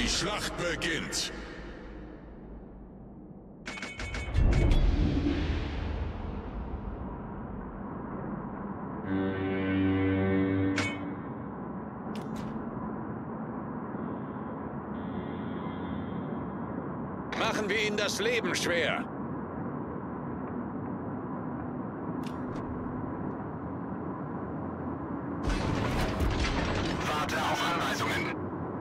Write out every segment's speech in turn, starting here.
Die Schlacht beginnt. Machen wir ihnen das Leben schwer. Warte auf Anweisungen.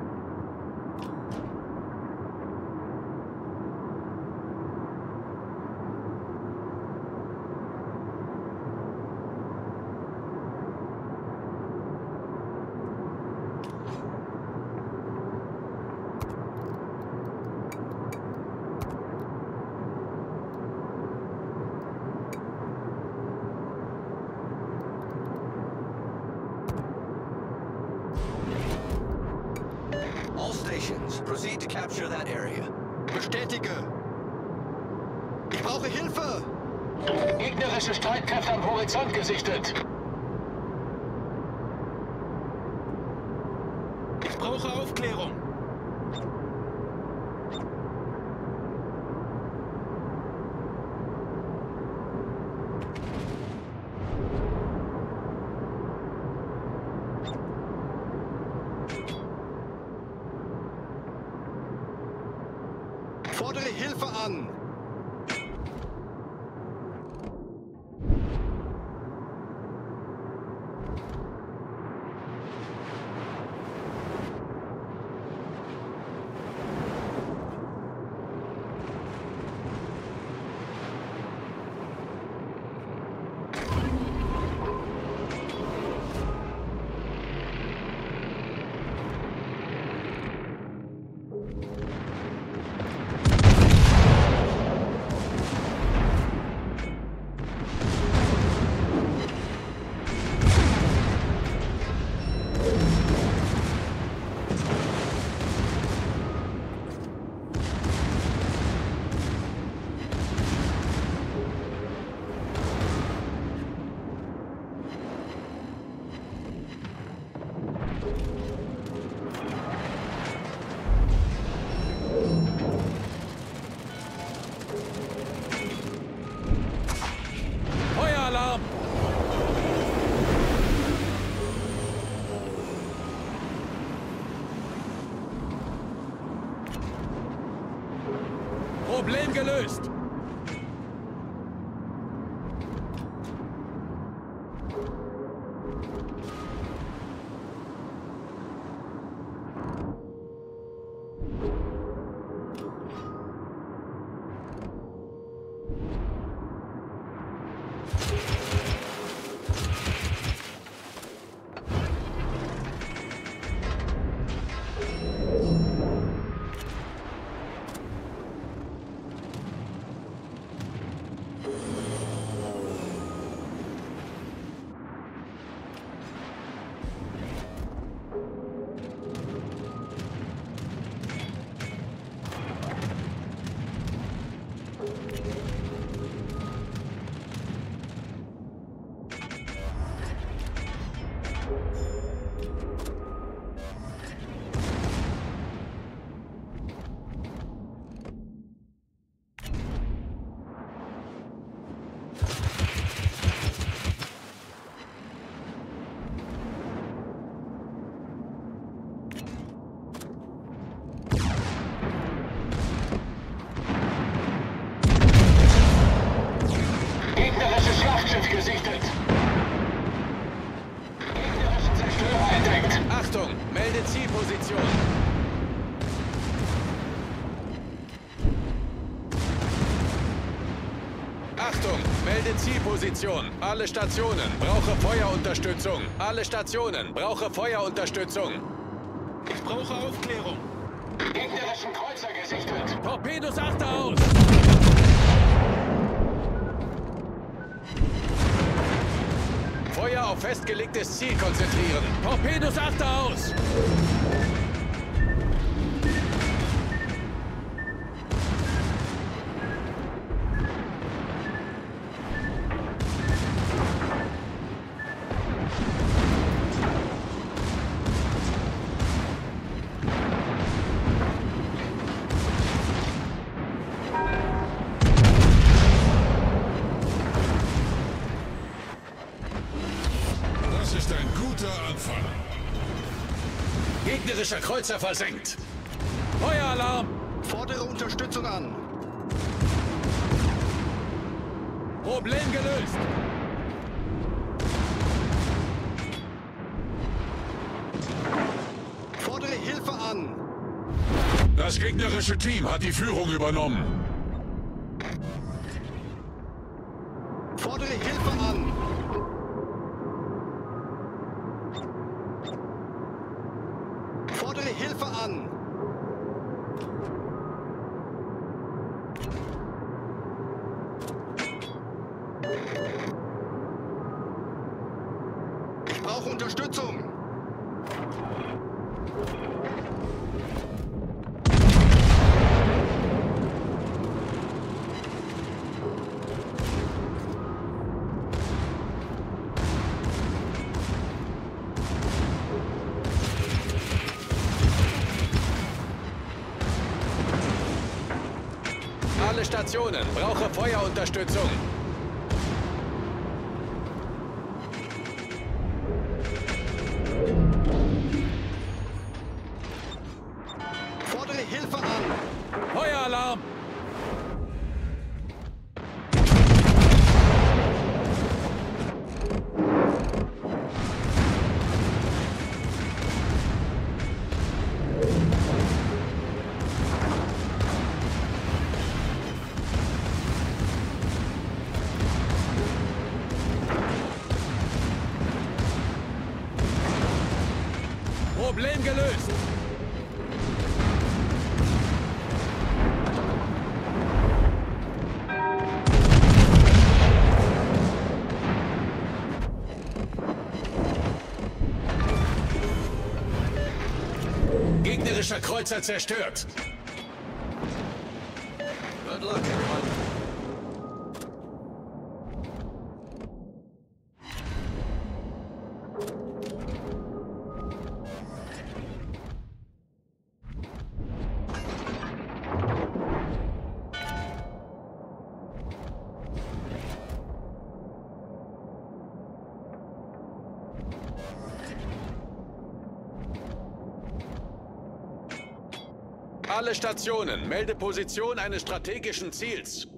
All stations, proceed to capture that area. Bestätige! Ich brauche Hilfe! Gegnerische Streitkräfte am Horizont gesichtet. Ich brauche Aufklärung! Fordere Hilfe an! Feueralarm! Problem gelöst! Gegnerisches Schlachtschiff gesichtet. Gegnerische Zerstörer entdeckt. Achtung, melde Zielposition. Achtung, melde Zielposition. Alle Stationen, brauche Feuerunterstützung. Alle Stationen, brauche Feuerunterstützung. Ich brauche Aufklärung! Gegnerischen Kreuzer gesichtet. Torpedos, achte aus! Feuer auf festgelegtes Ziel konzentrieren. Torpedos, achte aus! Guter Anfang. Gegnerischer Kreuzer versenkt. Feueralarm! Fordere Unterstützung an. Problem gelöst. Fordere Hilfe an. Das gegnerische Team hat die Führung übernommen. Fordere Hilfe an. Fordere Hilfe an. Ich brauche Unterstützung. Alle Stationen, brauche Feuerunterstützung. Fordere Hilfe an. Feueralarm! Problem gelöst. Gegnerischer Kreuzer zerstört. Good luck, everyone. Alle Stationen, melde Position eines strategischen Ziels.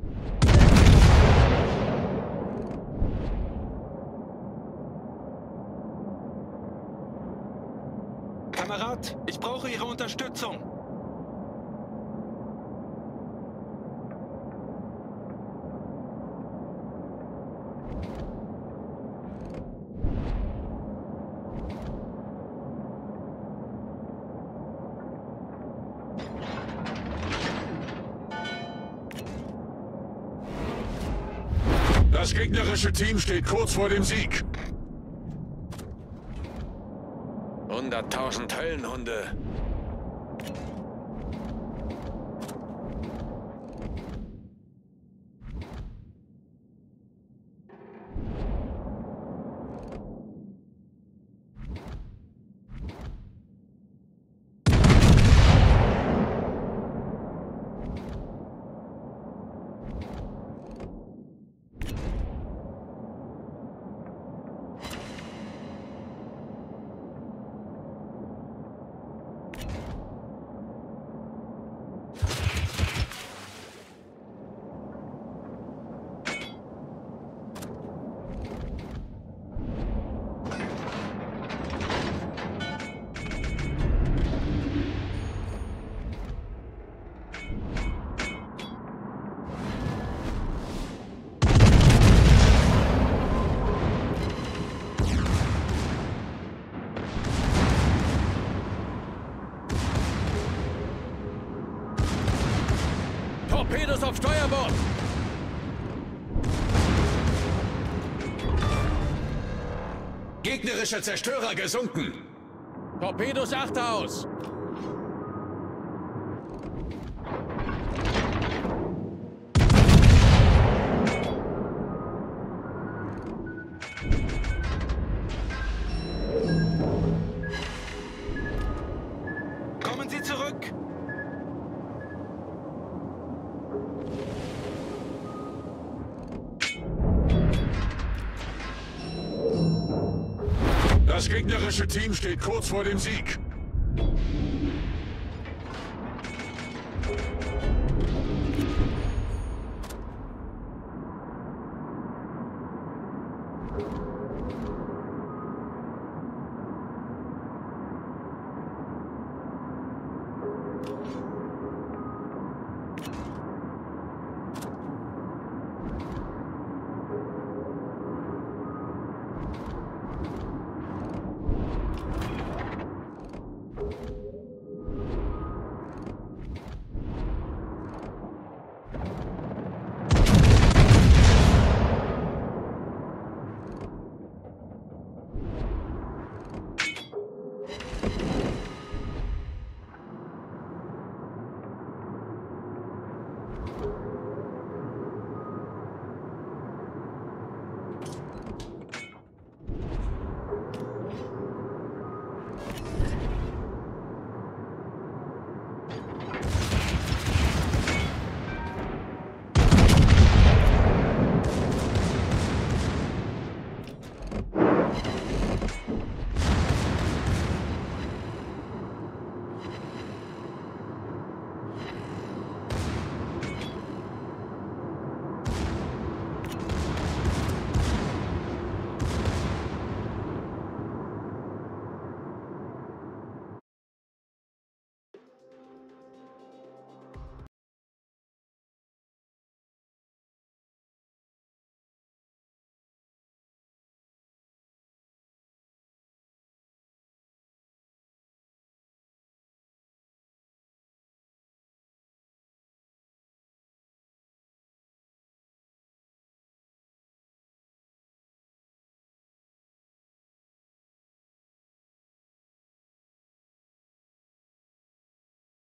Kamerad, ich brauche Ihre Unterstützung. Das gegnerische Team steht kurz vor dem Sieg. 100.000 Höllenhunde. Torpedos auf Steuerbord! Gegnerischer Zerstörer gesunken. Torpedos achte aus! Kommen Sie zurück. Das gegnerische Team steht kurz vor dem Sieg.